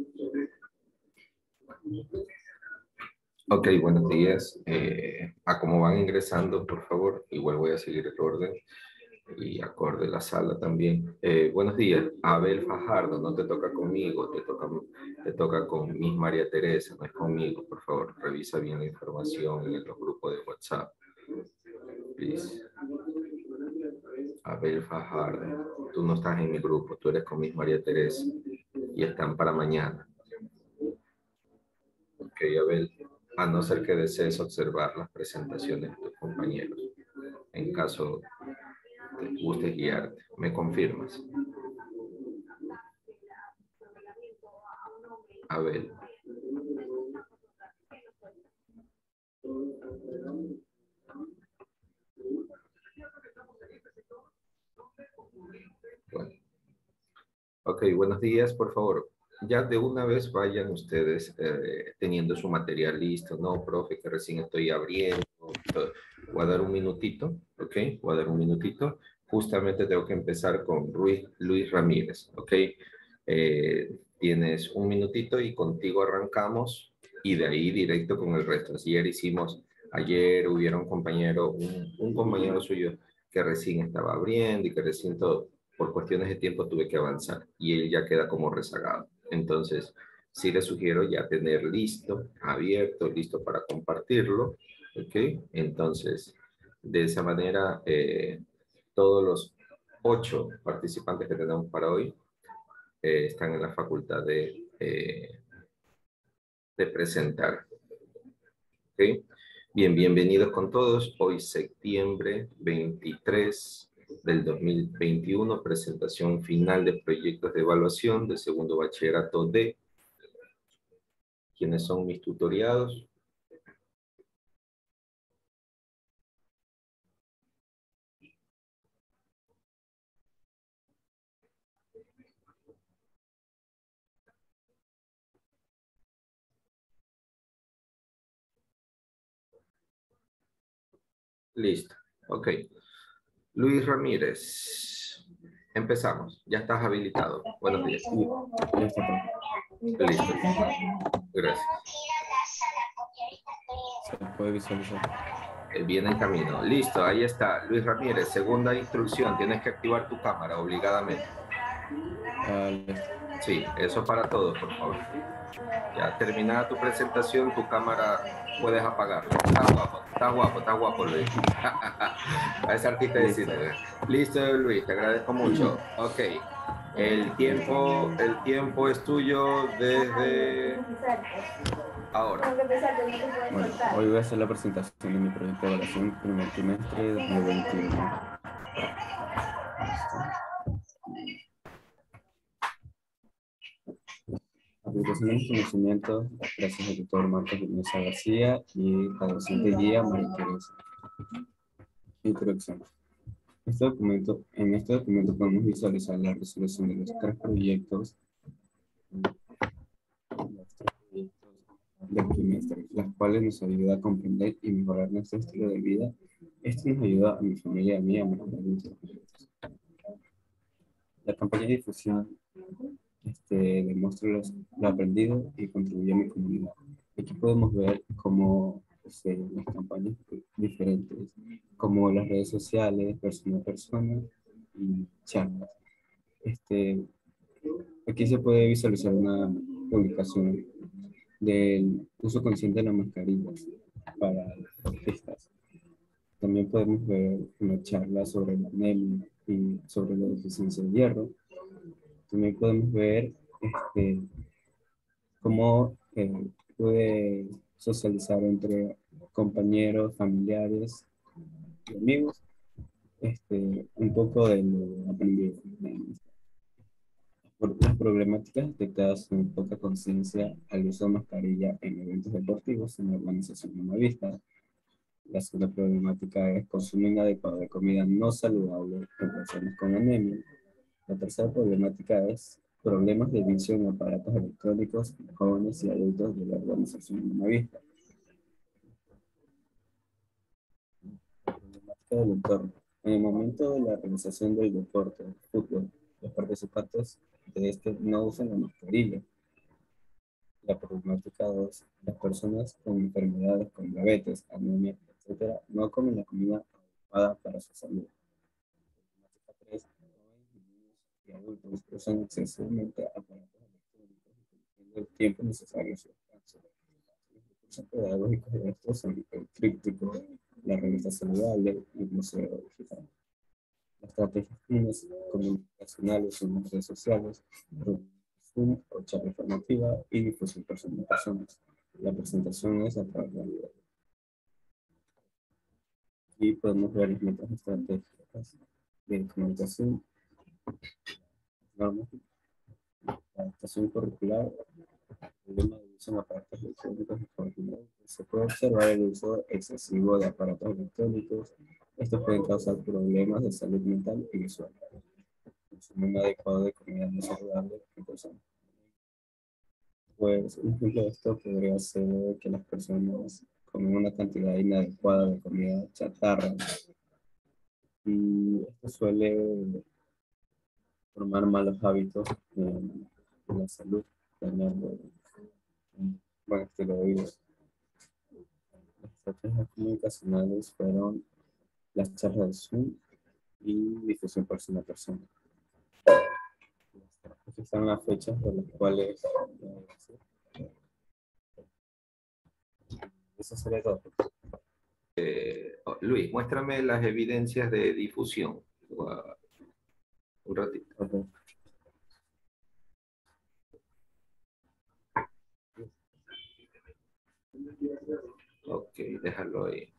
Ok, buenos días. A cómo van ingresando, por favor. Igual voy a seguir el orden y acorde la sala también. Buenos días. Abel Fajardo, no te toca conmigo, te toca con Miss María Teresa, no es conmigo, por favor. Revisa bien la información en los grupos de WhatsApp. Please. Abel Fajardo, tú no estás en mi grupo, tú eres con Miss María Teresa y están para mañana. Ok, Abel, a no ser que desees observar las presentaciones de tus compañeros, en caso te guste guiarte. ¿Me confirmas? Abel. Bueno. Ok, buenos días, por favor. Ya de una vez vayan ustedes teniendo su material listo, ¿no, profe? Que recién estoy abriendo. Voy a dar un minutito, ¿ok? Voy a dar un minutito. Justamente tengo que empezar con Luis Ramírez, ¿ok? Tienes un minutito y contigo arrancamos y de ahí directo con el resto. Ayer hubiera un compañero, un compañero suyo que recién estaba abriendo y que recién todo por cuestiones de tiempo tuve que avanzar y él ya queda como rezagado. Entonces, sí le sugiero ya tener listo, abierto, listo para compartirlo, ¿ok? Entonces, de esa manera, todos los 8 participantes que tenemos para hoy están en la facultad de presentar, ¿ok? Bien, bienvenidos con todos. Hoy septiembre 23 del 2021, presentación final de proyectos de evaluación del segundo bachillerato D. ¿Quiénes son mis tutoriados? Listo. Ok. Luis Ramírez. Empezamos. Ya estás habilitado. Buenos días. Ya está todo. Listo. Gracias. Se puede visualizar. Viene en camino. Listo, ahí está. Luis Ramírez, segunda instrucción. Tienes que activar tu cámara obligadamente. Sí, eso para todos, por favor. Ya terminada tu presentación, tu cámara puedes apagarla. Está guapo, Luis. A ese artista de cine. Listo, Luis, te agradezco mucho. Ok. El tiempo es tuyo desde ahora. Bueno, hoy voy a hacer la presentación de mi proyecto de evaluación primer trimestre de 2021. Aplicación de los conocimientos gracias al tutor Marcos Mesa García y la docente guía María Teresa. Introducción. En este documento podemos visualizar la resolución de los tres proyectos del trimestre, las cuales nos ayuda a comprender y mejorar nuestro estilo de vida. Esto nos ayuda a mi familia y a mí a mejorar nuestros proyectos. La campaña de difusión demuestra lo aprendido y contribuye a mi comunidad. Aquí podemos ver cómo las campañas diferentes, como las redes sociales, persona a persona y charlas. Aquí se puede visualizar una publicación del uso consciente de las mascarillas para deportistas. También podemos ver una charla sobre la anemia y sobre la deficiencia de hierro. También podemos ver cómo puede socializar entre compañeros, familiares y amigos, un poco de lo aprendido. Las problemáticas detectadas son poca conciencia al uso de mascarilla en eventos deportivos en la organización de una vista. La segunda problemática es consumo inadecuado de comida no saludable en personas con anemia. La tercera problemática es problemas de visión en aparatos electrónicos en jóvenes y adultos de la organización de una vista. La problemática del entorno. En el momento de la realización del deporte, fútbol, los participantes de este no usan la mascarilla. La problemática 2. Las personas con enfermedades como diabetes, anemia, etcétera, no comen la comida adecuada para su salud. La problemática 3. Jóvenes, niños y adultos usan excesivamente aparatos electrónicos y el tiempo necesario a su descanso. Los recursos pedagógicos de estos son el tríptico, la revista saludable y el museo digital. Las estrategias comunicacionales son las redes sociales, Zoom o charla informativa y difusión persona a personas. La presentación es a través de la video. Aquí podemos ver las metas estratégicas de comunicación, normas, adaptación curricular, problema de uso en aparatos electrónicos y coordinados. Se puede observar el uso excesivo de aparatos electrónicos. Estos pueden causar problemas de salud mental y visual. Consumo inadecuado de comida no saludable en personas. Pues un ejemplo de esto podría ser que las personas comen una cantidad inadecuada de comida chatarra y esto suele formar malos hábitos en la salud, dañando un buen estilo de vida. Las estrategias comunicacionales fueron las charlas de Zoom y difusión persona a persona. Aquí están las fechas de las cuales eso sería todo. Luis, muéstrame las evidencias de difusión. Un ratito. Okay. Ok, déjalo ahí.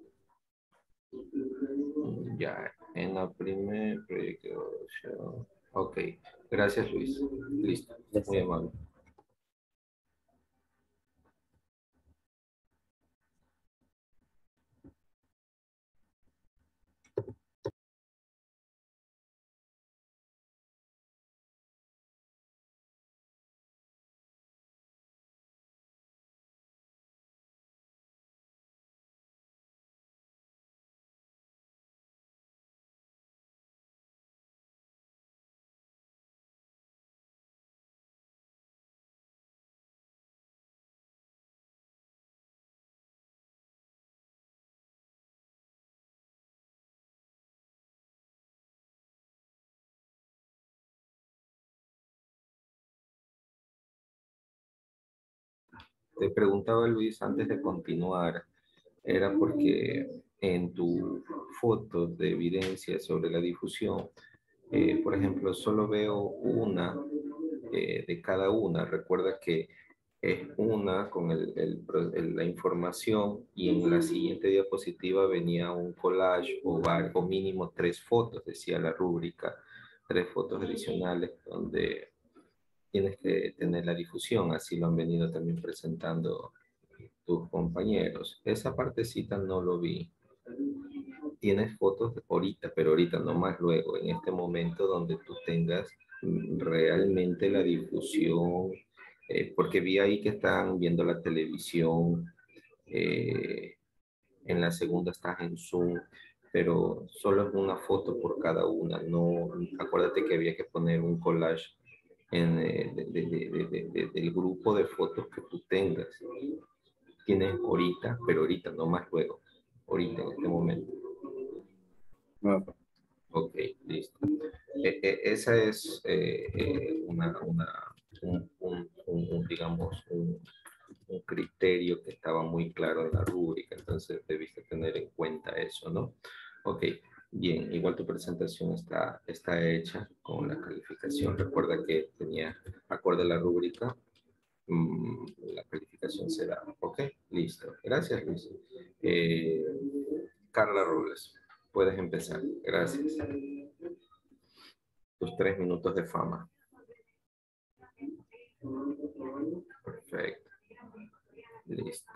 Ya, en la primer proyecto. Ok, gracias Luis. Listo, muy amable. Te preguntaba Luis antes de continuar, era porque en tu foto de evidencia sobre la difusión, por ejemplo, solo veo una de cada una. Recuerda que es una con la información y en la siguiente diapositiva venía un collage o mínimo 3 fotos, decía la rúbrica, 3 fotos adicionales donde tienes que tener la difusión, así lo han venido también presentando tus compañeros. Esa partecita no lo vi. Tienes fotos ahorita, pero ahorita no más luego, en este momento donde tú tengas realmente la difusión, porque vi ahí que están viendo la televisión, en la segunda estás en Zoom, pero solo es una foto por cada una. No, acuérdate que había que poner un collage del grupo de fotos que tú tengas. Tienes ahorita, pero ahorita, no más luego. Ahorita, en este momento. No, Ok, listo. Esa es digamos, un criterio que estaba muy claro en la rúbrica, entonces debiste tener en cuenta eso, ¿no? Ok, bien, igual tu presentación está hecha con la calificación. Recuerda que tenía, acorde a la rúbrica, la calificación será. Ok, listo. Gracias, Luis. Carla Robles, puedes empezar. Gracias. Tus 3 minutos de fama. Perfecto. Listo.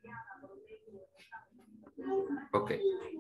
Ok.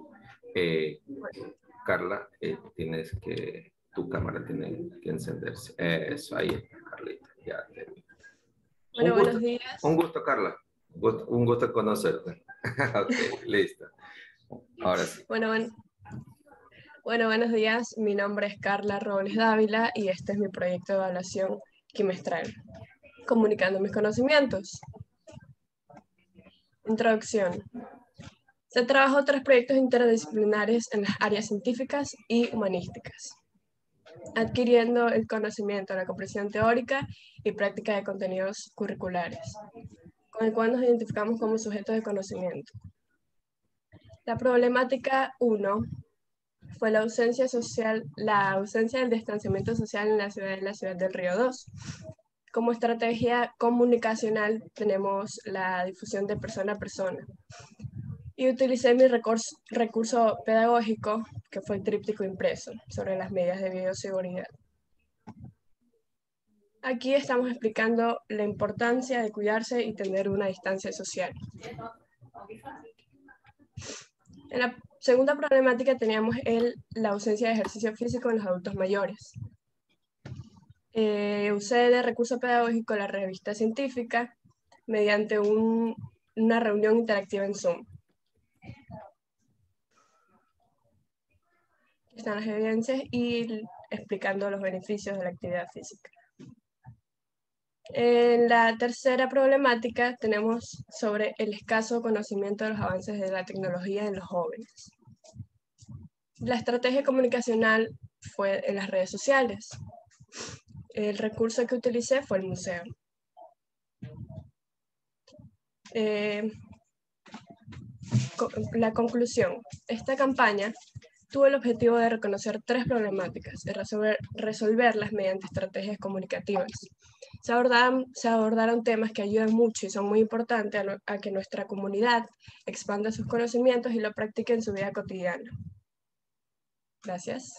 Carla, tu cámara tiene que encenderse. Eso, ahí está, Carlita. Ya terminé. Bueno, Un gusto, buenos días. un gusto, Carla. Un gusto conocerte. Ok, listo. Ahora sí. Bueno, buenos días. Mi nombre es Carla Robles Dávila y este es mi proyecto de evaluación quimestral. comunicando mis conocimientos. Introducción. Se trabajó 3 proyectos interdisciplinares en las áreas científicas y humanísticas, adquiriendo el conocimiento, la comprensión teórica y práctica de contenidos curriculares, con el cual nos identificamos como sujetos de conocimiento. La problemática 1 fue la ausencia del distanciamiento social en la ciudad del Río 2. Como estrategia comunicacional tenemos la difusión de persona a persona. Y utilicé mi recurso pedagógico, que fue el tríptico impreso, sobre las medidas de bioseguridad. Aquí estamos explicando la importancia de cuidarse y tener una distancia social. En la segunda problemática teníamos la ausencia de ejercicio físico en los adultos mayores. Usé de recurso pedagógico la revista científica mediante una reunión interactiva en Zoom. Están las evidencias y explicando los beneficios de la actividad física. En la tercera problemática tenemos sobre el escaso conocimiento de los avances de la tecnología en los jóvenes. La estrategia comunicacional fue en las redes sociales. El recurso que utilicé fue el museo. La conclusión. Esta campaña tuvo el objetivo de reconocer 3 problemáticas y resolverlas mediante estrategias comunicativas. Se abordaron temas que ayudan mucho y son muy importantes a que nuestra comunidad expanda sus conocimientos y lo practique en su vida cotidiana. Gracias.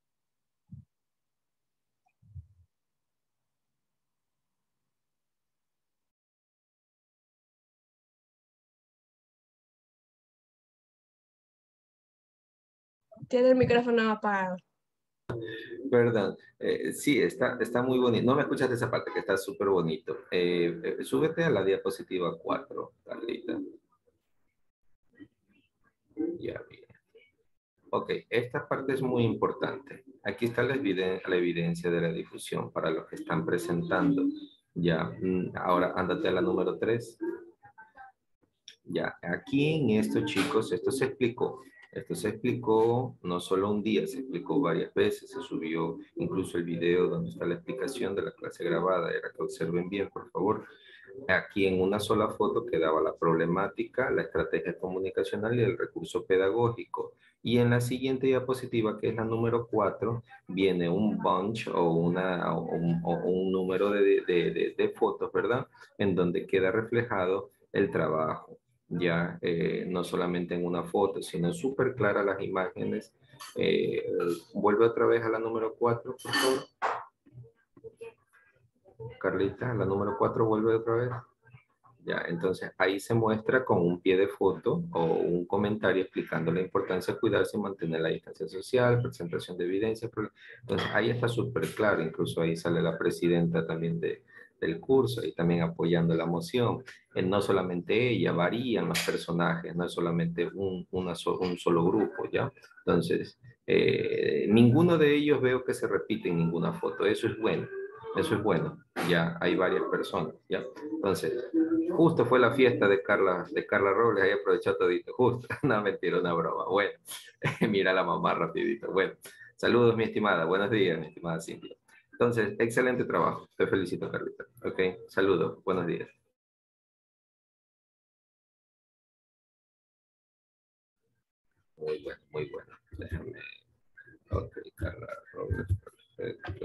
Tiene el micrófono apagado. Perdón, sí, está muy bonito. No me escuchas de esa parte, que está súper bonito. Súbete a la diapositiva 4, Carlita. Ya, bien. Ok, esta parte es muy importante. Aquí está la evidencia de la difusión para los que están presentando. Ya, ahora ándate a la número 3. Ya, aquí en esto, chicos, esto se explicó. Esto se explicó no solo un día, se explicó varias veces, se subió incluso el video donde está la explicación de la clase grabada. Era que observen bien, por favor. Aquí en una sola foto quedaba la problemática, la estrategia comunicacional y el recurso pedagógico. Y en la siguiente diapositiva, que es la número 4, viene un bunch o un número de fotos, ¿verdad? En donde queda reflejado el trabajo. Ya no solamente en una foto, sino súper claras las imágenes. Vuelve otra vez a la número 4, por favor. Carlita, la número 4 vuelve otra vez. Ya, entonces ahí se muestra con un pie de foto o un comentario explicando la importancia de cuidarse y mantener la distancia social, presentación de evidencia. Entonces ahí está súper claro, incluso ahí sale la presidenta también del curso y también apoyando la moción. No solamente ella, varían los personajes, no es solamente un solo grupo, ¿ya? Entonces, ninguno de ellos veo que se repite en ninguna foto, eso es bueno. Eso es bueno, ya hay varias personas, ¿ya? Entonces, justo fue la fiesta de Carla Robles, ahí aprovechó todito, justo, no, mentira, una broma, bueno, mira la mamá rapidito, bueno, saludos mi estimada, buenos días mi estimada Cintia. Entonces, excelente trabajo, te felicito Carlita, ok, saludos, buenos días. Muy bueno, déjame, ok, Carla Robles, perfecto.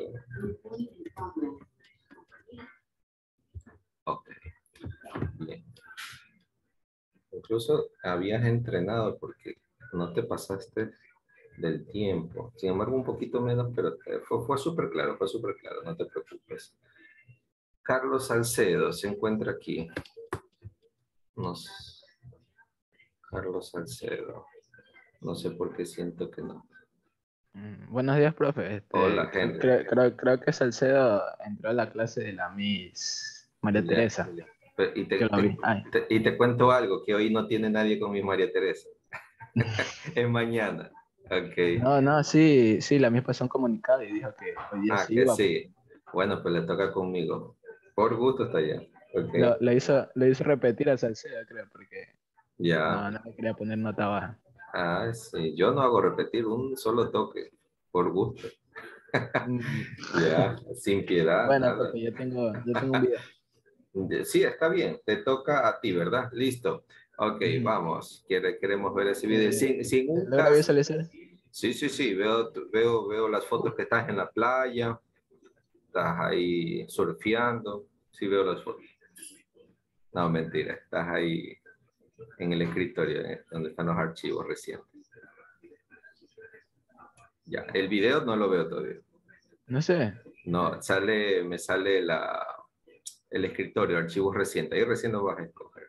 Ok, bien. Incluso habías entrenado porque no te pasaste del tiempo. Sin embargo, un poquito menos, pero fue súper claro, no te preocupes. Carlos Salcedo se encuentra aquí. Carlos Salcedo. No sé por qué siento que no. Buenos días, profe. Hola, Henry. Creo que Salcedo entró a la clase de la Miss María Teresa. Y te cuento algo, que hoy no tiene nadie con mi María Teresa. Es mañana. Okay. No, sí, la Miss pasó un comunicado y dijo que hoy día sí que iba. sí. Bueno, pues le toca conmigo. Por gusto está ya. Ok, Lo hizo repetir a Salcedo, creo, porque ya. no le quería poner nota baja. Ah, sí. Yo no hago repetir un solo toque. Por gusto. Mm, Ya, sin piedad, Bueno, nada. porque yo tengo un video. Sí, está bien. Te toca a ti, ¿verdad? Listo. Ok, Ujú. vamos. Queremos ver ese video. Sin un ¿Logra caso. visualizar? Sí, sí, sí. Veo las fotos que estás en la playa. Estás ahí surfeando. Sí, veo las fotos. No, mentira. Estás ahí en el escritorio, donde están los archivos recientes. Ya, el video no lo veo todavía. No sé. No, me sale el escritorio, archivos recientes. Ahí recién lo vas a escoger.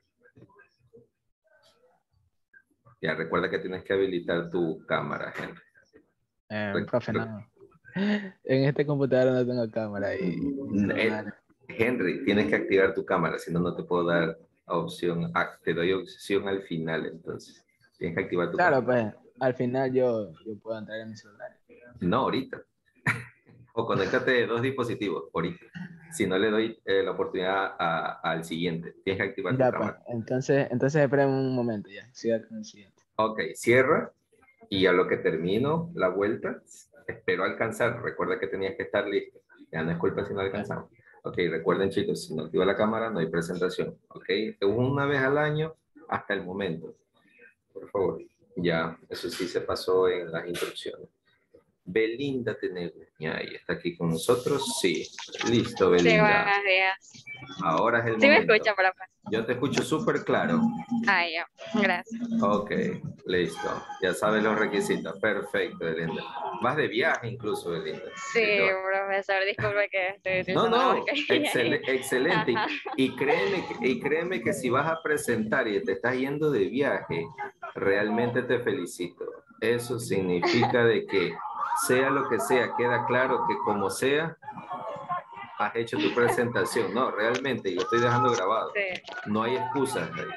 Ya, recuerda que tienes que habilitar tu cámara, Henry. Re- Profe, re- no. En este computador no tengo cámara y mi eh, celular. Henry, tienes que activar tu cámara, si no, no te puedo dar opción. Te doy opción al final, entonces. Tienes que activar tu Claro, cámara. pues al final yo puedo entrar en mi celular. No, ahorita. O conéctate de dos dispositivos, ahorita. Si no le doy la oportunidad al siguiente, tienes que activar tu Ya, pues, cámara. entonces espérame un momento ya. Siga con el siguiente. Ok, cierra y a lo que termino la vuelta, espero alcanzar. Recuerda que tenías que estar listo. Ya no es culpa si no Ya. alcanzamos. Ok, recuerden chicos, si no activa la cámara no hay presentación. Ok, una vez al año hasta el momento. Por favor. Ya, eso sí se pasó en las instrucciones. Belinda Tenegui, ahí está aquí con nosotros. Sí, listo, Sí, Belinda. buenos días. Ahora es el ¿Sí me momento. escucha, profe? Yo te escucho súper claro. Ah, ya. Gracias. Ok, listo. Ya sabes los requisitos. Perfecto, Belinda. Vas de viaje incluso, Belinda. Sí, Sí, te va. profesor, disculpe que estoy No, utilizando la no, mascarilla. excelente. Ajá. Y créeme que si vas a presentar y te estás yendo de viaje, realmente te felicito. Eso significa de que sea lo que sea, queda claro que como sea, has hecho tu presentación. No, realmente, y lo estoy dejando grabado. Sí. No hay excusas ahí.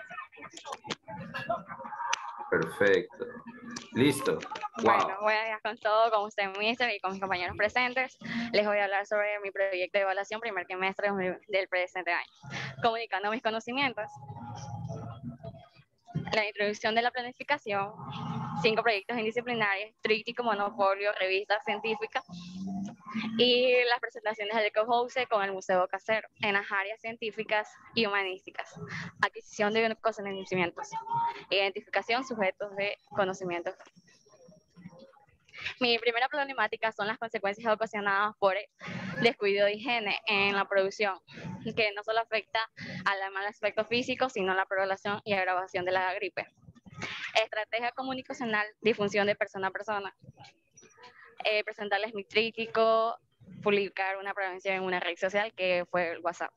Perfecto. Listo. Bueno, Wow. voy a ir con todo, con usted, mister, y con mis compañeros presentes. Les voy a hablar sobre mi proyecto de evaluación primer trimestre del presente año, comunicando mis conocimientos. La introducción de la planificación, 5 proyectos indisciplinarios, tríptico, monopolio, revista científica y las presentaciones del co-host con el Museo Casero en las áreas científicas y humanísticas, adquisición de conocimientos, identificación sujetos de conocimientos. Mi primera problemática son las consecuencias ocasionadas por el descuido de higiene en la producción, que no solo afecta al mal aspecto físico, sino la propagación y agravación de la gripe. Estrategia comunicacional, difusión de persona a persona. Presentarles mi tríptico, publicar una prevención en una red social que fue el WhatsApp.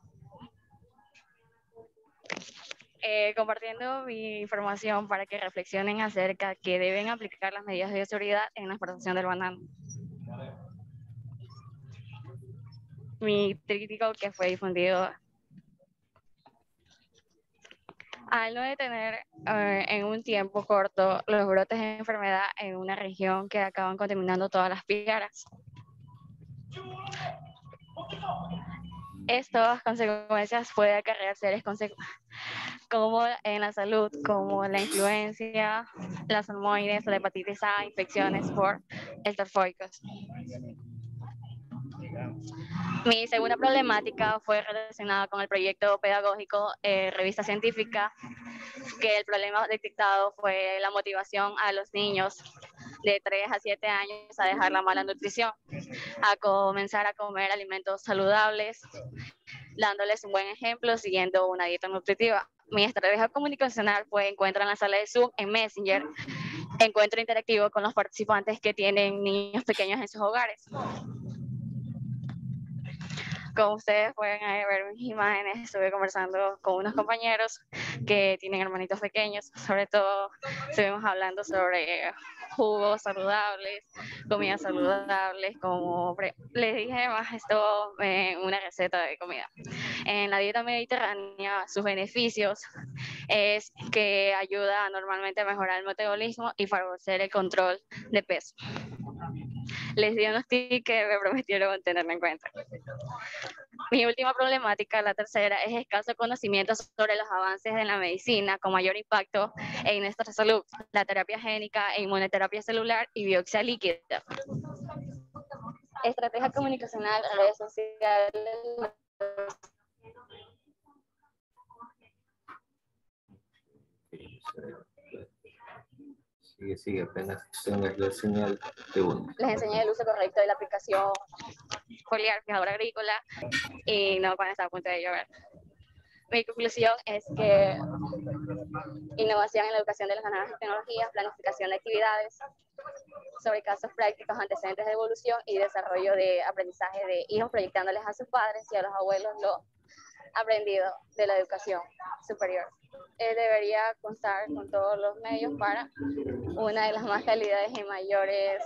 Compartiendo mi información para que reflexionen acerca que deben aplicar las medidas de seguridad en la exportación del banano. Mi tríptico que fue difundido al no detener en un tiempo corto los brotes de enfermedad en una región que acaban contaminando todas las piedras. Estas consecuencias pueden acarrear serias consecuencias como en la salud, como la influencia, las salmoides, la hepatitis A, infecciones por estafóicos. Mi segunda problemática fue relacionada con el proyecto pedagógico Revista Científica, que el problema detectado fue la motivación a los niños de 3 a 7 años a dejar la mala nutrición, a comenzar a comer alimentos saludables, dándoles un buen ejemplo, siguiendo una dieta nutritiva. Mi estrategia comunicacional fue encuentro en la sala de Zoom, en Messenger, encuentro interactivo con los participantes que tienen niños pequeños en sus hogares. Como ustedes pueden ver mis imágenes, estuve conversando con unos compañeros que tienen hermanitos pequeños, sobre todo estuvimos hablando sobre jugos saludables, comidas saludables, como les dije más esto en una receta de comida. En la dieta mediterránea, sus beneficios es que ayuda normalmente a mejorar el metabolismo y favorecer el control de peso. Les di unos tips que me prometieron tenerlo en cuenta. Mi última problemática, la tercera, es escaso conocimiento sobre los avances en la medicina con mayor impacto en nuestra salud, la terapia génica, inmunoterapia celular y biopsia líquida. Estrategia comunicacional, redes sociales. Sigue, apenas tengas la señal de uno. Les enseñé el uso correcto de la aplicación foliar, fijadora agrícola, y no cuando está a punto de llover. Mi conclusión es que innovación en la educación de las nuevas tecnologías, planificación de actividades, sobre casos prácticos, antecedentes de evolución y desarrollo de aprendizaje de hijos, proyectándoles a sus padres y a los abuelos lo aprendido de la educación superior. Debería contar con todos los medios para una de las más calidades y mayores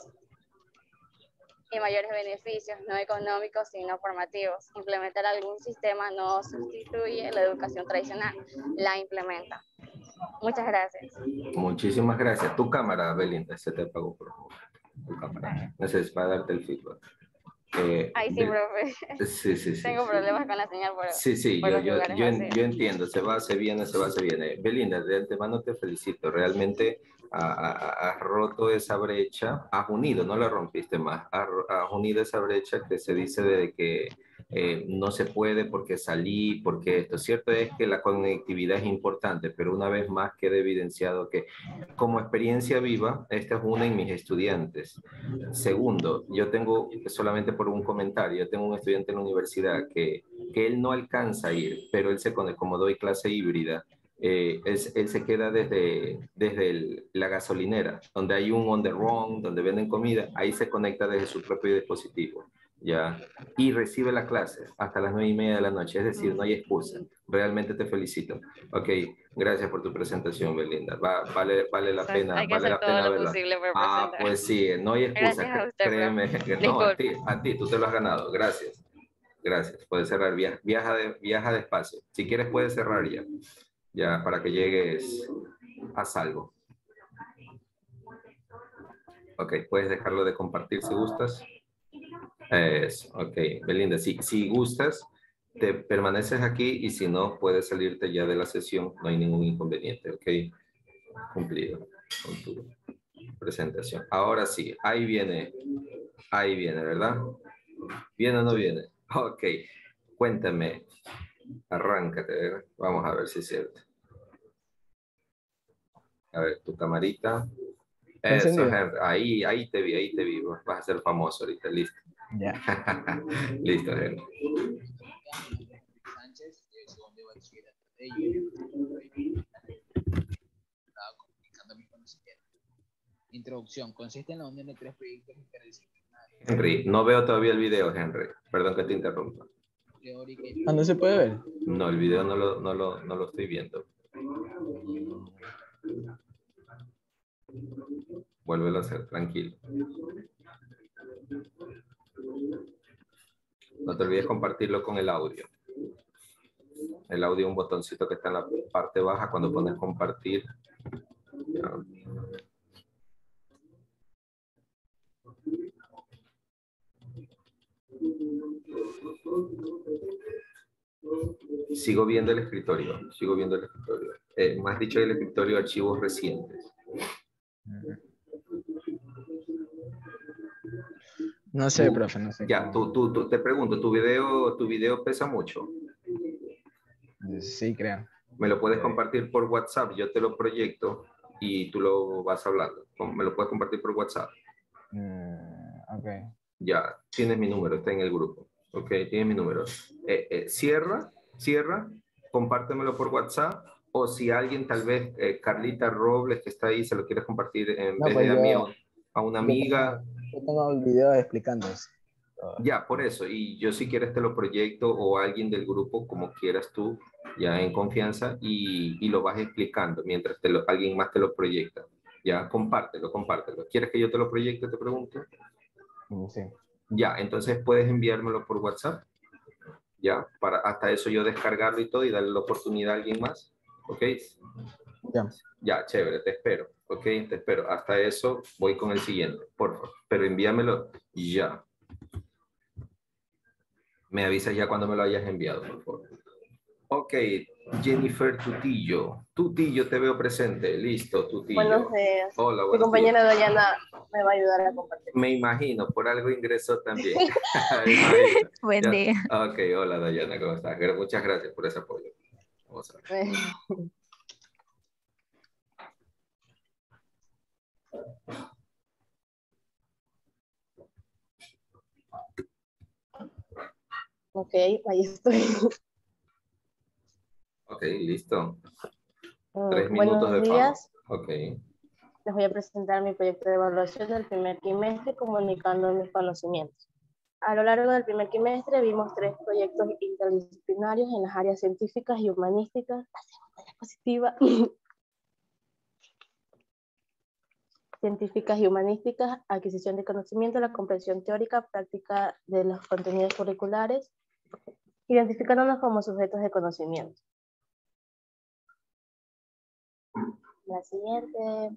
beneficios, no económicos, sino formativos. Implementar algún sistema no sustituye la educación tradicional, la implementa. Muchas gracias. Muchísimas gracias. Tu cámara, Belinda, se te apagó por favor. Tu cámara. Necesito para darte el feedback. Ay, sí, profe. Sí. Tengo problemas con la señal por Sí, por los lugares así. yo entiendo, se va, se viene. Belinda, de antemano te felicito, realmente has roto esa brecha, has unido, no la rompiste más, has unido esa brecha que se dice de que no se puede porque salí, porque esto. Cierto es que la conectividad es importante, pero una vez más queda evidenciado que como experiencia viva, esta es una en mis estudiantes. Segundo, yo tengo, solamente por un comentario, yo tengo un estudiante en la universidad que él no alcanza a ir, pero él se conecta, como doy clase híbrida, él se queda desde la gasolinera, donde hay un on the run, donde venden comida, ahí se conecta desde su propio dispositivo, ¿ya? Y recibe la clase hasta las 9:30 de la noche, es decir, no hay excusa. Realmente te felicito. Ok, gracias por tu presentación, Belinda. Vale la pena, Hay que vale hacer la todo pena lo verla. posible por presentar. Pues sí, no hay excusa, Gracias a usted, créeme. profe. No, a Disculpe. ti, tú te lo has ganado. Gracias. Puedes cerrar, viaja despacio. Si quieres puedes cerrar ya para que llegues a salvo. Ok, puedes dejarlo de compartir si gustas. Ok, Belinda, si gustas, te permaneces aquí y si no, puedes salirte ya de la sesión, no hay ningún inconveniente, ok. Cumplido con tu presentación. Ahora sí, ahí viene, ¿verdad? ¿Viene o no viene? Ok, cuéntame, arráncate, ¿verdad? Vamos a ver si es cierto. A ver, tu camarita. Eso, ¿Encendido? Henry. Ahí te vi. Vas a ser famoso ahorita, listo. Ya. Listo, Henry. Sánchez, de segundo de bachillerato de estaba comunicando mi conocimiento. Introducción. Consiste en la unión de tres proyectos interdisciplinarios. Henry, no veo todavía el video, Henry. Perdón que te interrumpa. Teórica Ah, ¿no se puede ver? No, el video no lo estoy viendo. Vuélvelo a hacer, tranquilo. No te olvides compartirlo con el audio. El audio, un botoncito que está en la parte baja cuando pones compartir. Sigo viendo el escritorio. Más dicho, el escritorio archivos recientes. No sé, profe, no sé. Ya, te pregunto, ¿tu video pesa mucho? Sí, creo. Me lo puedes compartir por WhatsApp, yo te lo proyecto y tú lo vas hablando. Me lo puedes compartir por WhatsApp. Ok. Ya, tienes mi número, está en el grupo. Ok, tienes mi número. Cierra, compártemelo por WhatsApp. O si alguien, tal vez Carlita Robles, que está ahí, se lo quieres compartir en vez de a mí a una amiga. Yo tengo el video explicando eso. Ya, por eso. Y yo si quieres te lo proyecto o alguien del grupo, como quieras tú, ya en confianza, y lo vas explicando mientras alguien más te lo proyecta. Ya, compártelo. ¿Quieres que yo te lo proyecte, te pregunto? Sí. Ya, entonces puedes enviármelo por WhatsApp. Ya, para hasta eso yo descargarlo y todo y darle la oportunidad a alguien más. ¿Ok? Ya. Ya, chévere, te espero. ¿Ok? Te espero. Hasta eso voy con el siguiente, por favor. Pero envíamelo ya. Me avisas ya cuando me lo hayas enviado, por favor. Ok, Jennifer Tutillo. Tutillo, te veo presente. Listo, Tutillo. Buenos días. Hola, Mi buenos días. compañera Dayana me va a ayudar a compartir. Me imagino, por algo ingresó también. Me imagino. Buen Ya. día. Ok, hola Dayana, ¿cómo estás? Muchas gracias por ese apoyo. Vamos a ver. Ok, ahí estoy. Ok, listo. 3 minutos Buenos de fama. días. Ok. Les voy a presentar mi proyecto de evaluación del primer trimestre comunicando mis conocimientos. A lo largo del primer trimestre vimos 3 proyectos interdisciplinarios en las áreas científicas y humanísticas, adquisición de conocimiento, la comprensión teórica, práctica de los contenidos curriculares, identificándonos como sujetos de conocimiento. La siguiente.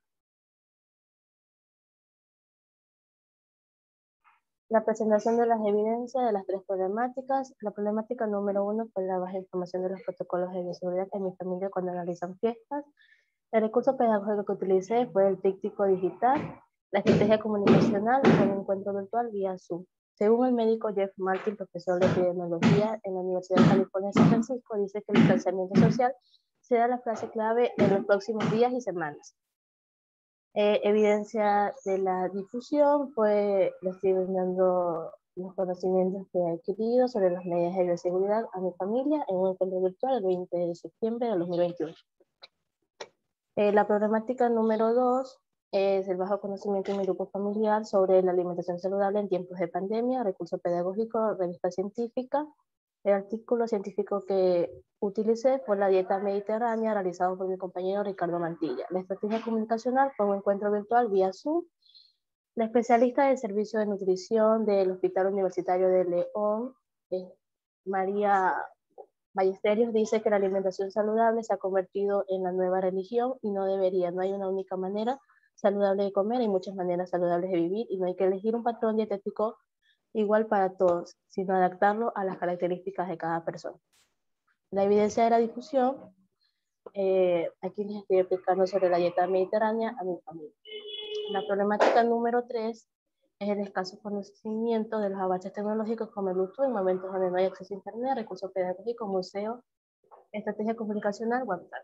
La presentación de las evidencias de las 3 problemáticas. La problemática número 1 fue la baja información de los protocolos de bioseguridad en mi familia cuando realizan fiestas. El recurso pedagógico que utilicé fue el tríptico digital. La estrategia comunicacional fue un encuentro virtual vía Zoom. Según el médico Jeff Martin, profesor de epidemiología en la Universidad de California de San Francisco, dice que el distanciamiento social será la frase clave en los próximos días y semanas. Evidencia de la difusión, pues le estoy brindando los conocimientos que he adquirido sobre las medidas de bioseguridad a mi familia en un encuentro virtual el 20 de septiembre de 2021. La problemática número 2 es el bajo conocimiento en mi grupo familiar sobre la alimentación saludable en tiempos de pandemia, recurso pedagógico, revista científica. El artículo científico que utilicé fue la dieta mediterránea realizado por mi compañero Ricardo Mantilla. La estrategia comunicacional fue un encuentro virtual vía Zoom. La especialista del servicio de nutrición del Hospital Universitario de León, María Ballesteros, dice que la alimentación saludable se ha convertido en la nueva religión y no debería, no hay una única manera saludable de comer, hay muchas maneras saludables de vivir y no hay que elegir un patrón dietético igual para todos, sino adaptarlo a las características de cada persona. La evidencia de la difusión, aquí les estoy explicando sobre la dieta mediterránea a mi familia. La problemática número 3 es el escaso conocimiento de los avances tecnológicos como el uso en momentos donde no hay acceso a internet, recursos pedagógicos, museos, estrategia comunicacional, WhatsApp.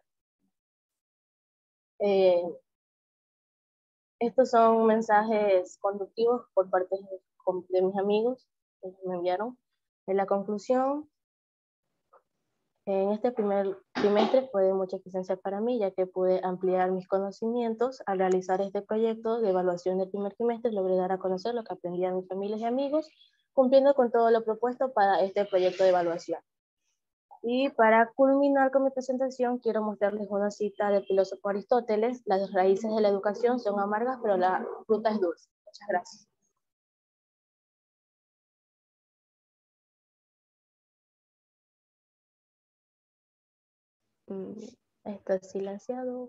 Estos son mensajes conductivos por parte de mis amigos que me enviaron. En la conclusión, en este primer trimestre fue de mucha eficiencia para mí, ya que pude ampliar mis conocimientos. Al realizar este proyecto de evaluación del primer trimestre, logré dar a conocer lo que aprendí a mis familias y amigos, cumpliendo con todo lo propuesto para este proyecto de evaluación. Y para culminar con mi presentación, quiero mostrarles una cita del filósofo Aristóteles: las raíces de la educación son amargas, pero la fruta es dulce. Muchas gracias. Está silenciado.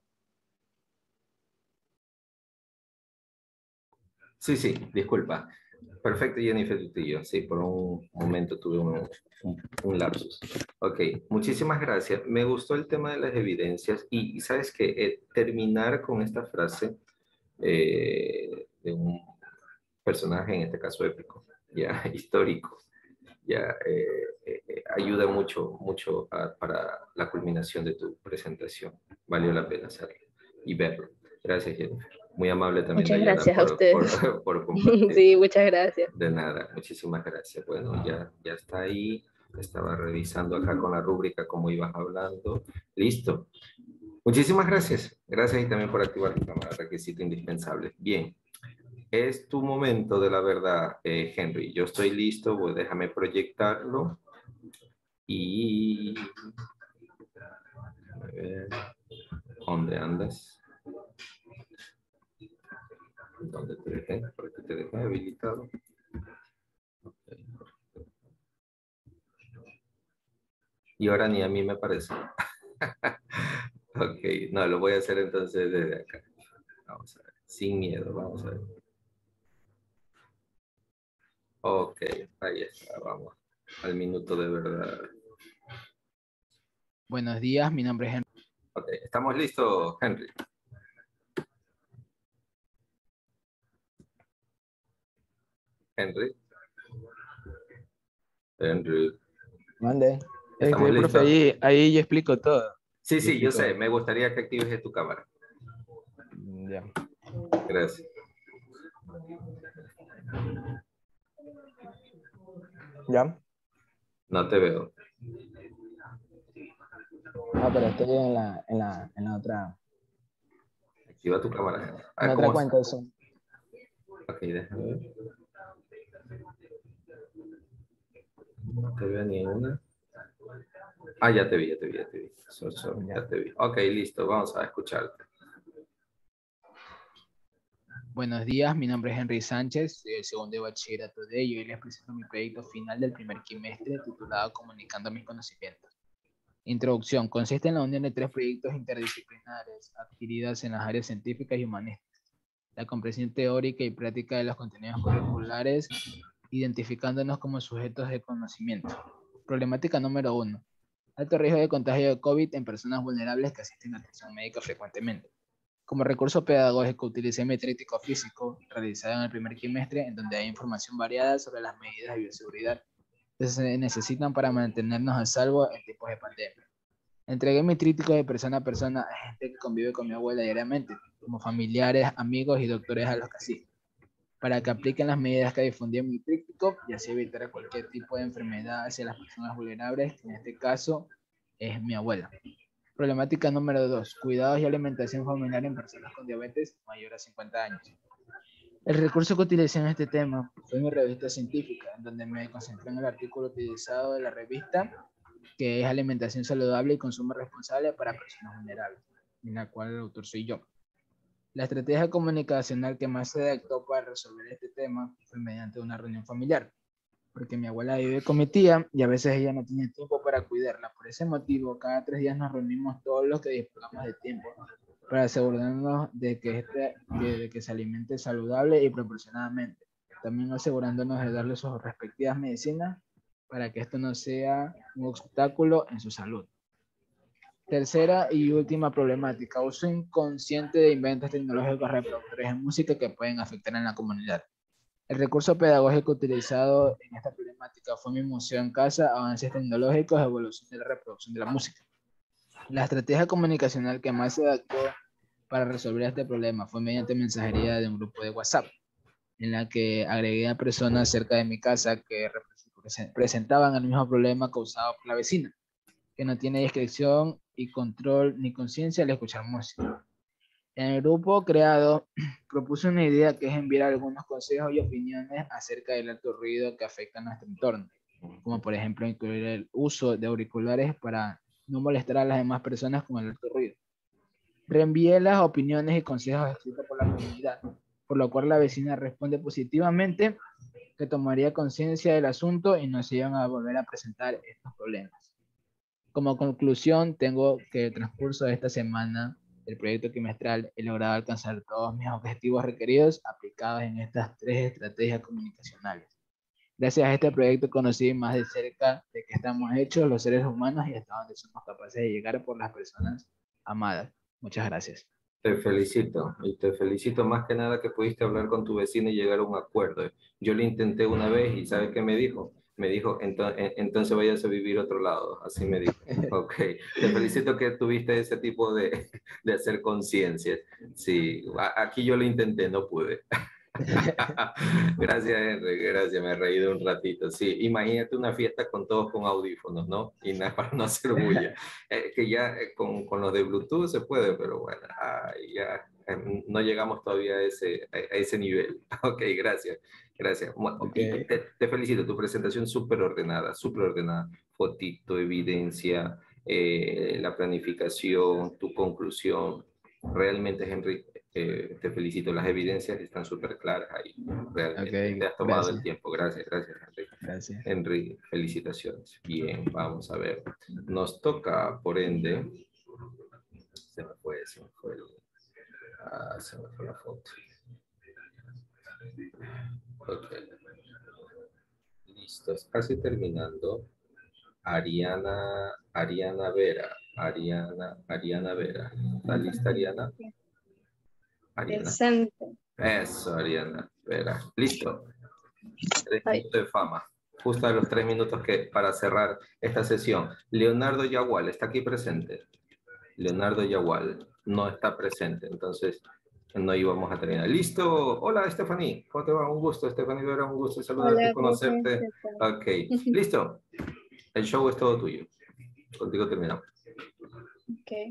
Sí, sí, disculpa. Perfecto, Jennifer Tutillo. Sí, por un momento tuve un lapsus. Ok, muchísimas gracias. Me gustó el tema de las evidencias y sabes que terminar con esta frase de un personaje, en este caso épico, ya histórico, ya ayuda mucho, mucho para la culminación de tu presentación. Valió la pena hacerlo y verlo. Gracias, Jennifer. Muy amable también, Muchas Dayana, gracias a ustedes. por compartir. Sí, muchas gracias. De nada, muchísimas gracias. Bueno, ya está ahí. Estaba revisando acá con la rúbrica cómo ibas hablando. Listo. Muchísimas gracias. Gracias y también por activar tu cámara, requisito indispensable. Bien. Es tu momento de la verdad, Henry. Yo estoy listo, pues déjame proyectarlo. Y... A ver, ¿dónde andas? ¿Dónde te dejé? ¿Por qué te dejé habilitado? Okay. Y ahora ni a mí me parece. Ok, no, lo voy a hacer entonces desde acá. Vamos a ver, sin miedo, vamos a ver. Ok, ahí está, vamos. Al minuto de verdad. Buenos días, mi nombre es Henry. Ok, ¿estamos listos, Henry? Henry. Henry. Mande. ¿Estamos Profe, listos? ahí yo explico todo. Sí, Yo sí, yo explico. sé. Me gustaría que actives tu cámara. Ya. Gracias. ¿Ya? No te veo. Ah, pero estoy en la otra. Activa tu cámara, Henry. A En ver otra cómo... cuenta eso. Ok, déjame ver. No te veo ni una. Ah, ya te vi, ya te vi, ya te vi. Ya. Ya te vi. Ok, listo. Vamos a escucharte. Buenos días, mi nombre es Henry Sánchez, soy el segundo de bachillerato de y hoy les presento mi proyecto final del primer quimestre titulado Comunicando mis conocimientos. Introducción. Consiste en la unión de 3 proyectos interdisciplinares adquiridos en las áreas científicas y humanísticas. La comprensión teórica y práctica de los contenidos curriculares, identificándonos como sujetos de conocimiento. Problemática número 1. Alto riesgo de contagio de COVID en personas vulnerables que asisten a atención médica frecuentemente. Como recurso pedagógico utilicé mi tríptico físico realizado en el primer quimestre, en donde hay información variada sobre las medidas de bioseguridad que se necesitan para mantenernos a salvo en tiempos de pandemia. Entregué mi tríptico de persona a persona a gente que convive con mi abuela diariamente, como familiares, amigos y doctores a los que asisto, para que apliquen las medidas que difundí en mi tríptico y así evitar cualquier tipo de enfermedad hacia las personas vulnerables, que en este caso es mi abuela. Problemática número 2. Cuidados y alimentación familiar en personas con diabetes mayor a 50 años. El recurso que utilicé en este tema fue mi revista científica, en donde me concentré en el artículo utilizado de la revista, que es Alimentación saludable y consumo responsable para personas vulnerables, en la cual el autor soy yo. La estrategia comunicacional que más se adaptó para resolver este tema fue mediante una reunión familiar, porque mi abuela vive con mi tía y a veces ella no tiene tiempo para cuidarla. Por ese motivo, cada 3 días nos reunimos todos los que disponemos de tiempo para asegurarnos de que se alimente saludable y proporcionadamente. También asegurándonos de darle sus respectivas medicinas para que esto no sea un obstáculo en su salud. Tercera y última problemática, uso inconsciente de inventos tecnológicos reproductores de música que pueden afectar en la comunidad. El recurso pedagógico utilizado en esta problemática fue mi museo en casa, avances tecnológicos, evolución de la reproducción de la música. La estrategia comunicacional que más se adaptó para resolver este problema fue mediante mensajería de un grupo de WhatsApp, en la que agregué a personas cerca de mi casa que presentaban el mismo problema causado por la vecina, que no tiene discreción y control ni conciencia al escuchar música. En el grupo creado, propuse una idea que es enviar algunos consejos y opiniones acerca del alto ruido que afecta a nuestro entorno, como por ejemplo incluir el uso de auriculares para no molestar a las demás personas con el alto ruido. Reenvié las opiniones y consejos escritos por la comunidad, por lo cual la vecina responde positivamente que tomaría conciencia del asunto y no se iban a volver a presentar estos problemas. Como conclusión, tengo que el transcurso de esta semana del proyecto quimestral he logrado alcanzar todos mis objetivos requeridos aplicados en estas 3 estrategias comunicacionales. Gracias a este proyecto conocí más de cerca de qué estamos hechos los seres humanos y hasta dónde somos capaces de llegar por las personas amadas. Muchas gracias. Te felicito, y te felicito más que nada que pudiste hablar con tu vecino y llegar a un acuerdo. Yo lo intenté una vez y ¿sabes qué me dijo? Me dijo, entonces vayas a vivir a otro lado, así me dijo. Ok, te felicito que tuviste ese tipo de hacer conciencia. Sí, aquí yo lo intenté, no pude. Gracias, Henry, gracias, me he reído un ratito. Sí, imagínate una fiesta con todos con audífonos, ¿no? Y nada para no hacer bulla. Que ya con los de Bluetooth se puede, pero bueno, ya no llegamos todavía a ese nivel. Ok, gracias, gracias. Y Okay. te felicito, tu presentación súper ordenada, súper ordenada. Fotito, evidencia, la planificación, tu conclusión. Realmente, Henry, te felicito, las evidencias están súper claras ahí, realmente. Okay, Te has tomado el gracias. tiempo. Gracias, gracias, Henry. Gracias. Henry, felicitaciones. Bien, vamos a ver. Nos toca, por ende, se me fue, se me fue la foto. Ok. Listo, es casi terminando. Ariana Vera. Ariana Vera. ¿Está lista, Ariana? Ariana. Presente. Eso, Ariana Vera. Listo. 3 Ay. minutos de fama. Justo a los 3 minutos que para cerrar esta sesión. Leonardo Yagual está aquí presente. Leonardo Yagual no está presente, entonces no íbamos a terminar. Listo. Hola, Stephanie. ¿Cómo te va? Un gusto, Stephanie Vera. Un gusto saludarte, Hola, conocerte. profe. Ok. Listo. El show es todo tuyo. Contigo terminamos. Ok.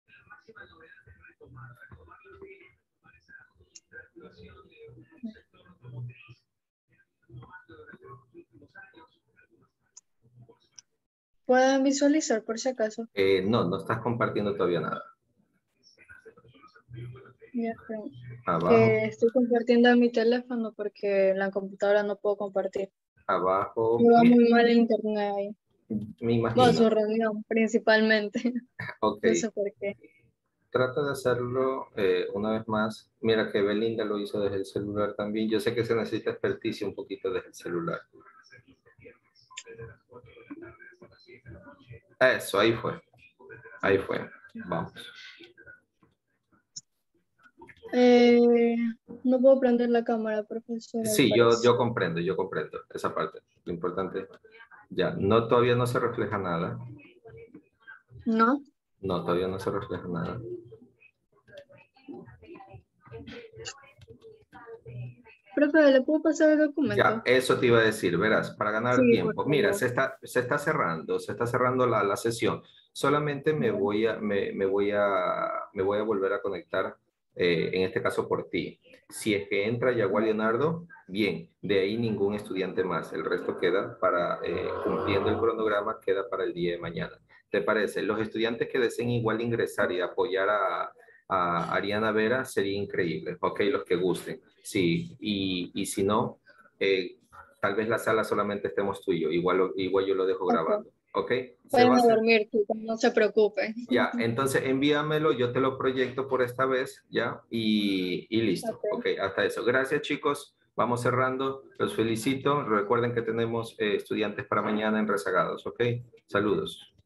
¿Pueden visualizar por si acaso? No, no estás compartiendo todavía nada. Ya, pero Abajo, que estoy compartiendo en mi teléfono porque en la computadora no puedo compartir. abajo. Me va muy mal el internet ahí. Me Bueno, su imagino. reunión principalmente. Ok. No sé por qué. Trata de hacerlo una vez más. Mira que Belinda lo hizo desde el celular también. Yo sé que se necesita experticia un poquito desde el celular. Eso, ahí fue. Ahí fue. Vamos. No puedo prender la cámara, profesor. al Sí, yo parecer. comprendo esa parte. Lo importante, ya, no, todavía no se refleja nada. ¿No? No, todavía no se refleja nada. Profe, ¿le puedo pasar el documento? Ya, eso te iba a decir, verás, para ganar Sí, tiempo. por Mira, favor. se está cerrando la sesión. Solamente me voy a volver a conectar, en este caso por ti. Si es que entra Yagual Leonardo, bien, de ahí ningún estudiante más. El resto queda para, cumpliendo el cronograma, queda para el día de mañana. ¿Te parece? Los estudiantes que deseen igual ingresar y apoyar a Ariana Vera sería increíble, ok, los que gusten. Sí, y si no, tal vez la sala solamente estemos tú y yo, igual yo lo dejo Ok. grabando, ok. Se va Vayan a a hacer. dormir, chicos, no se preocupen. Ya, entonces envíamelo, yo te lo proyecto por esta vez, ya, y listo, Ok. ok, hasta eso. Gracias, chicos, vamos cerrando, los felicito, recuerden que tenemos estudiantes para mañana en rezagados, ok, saludos.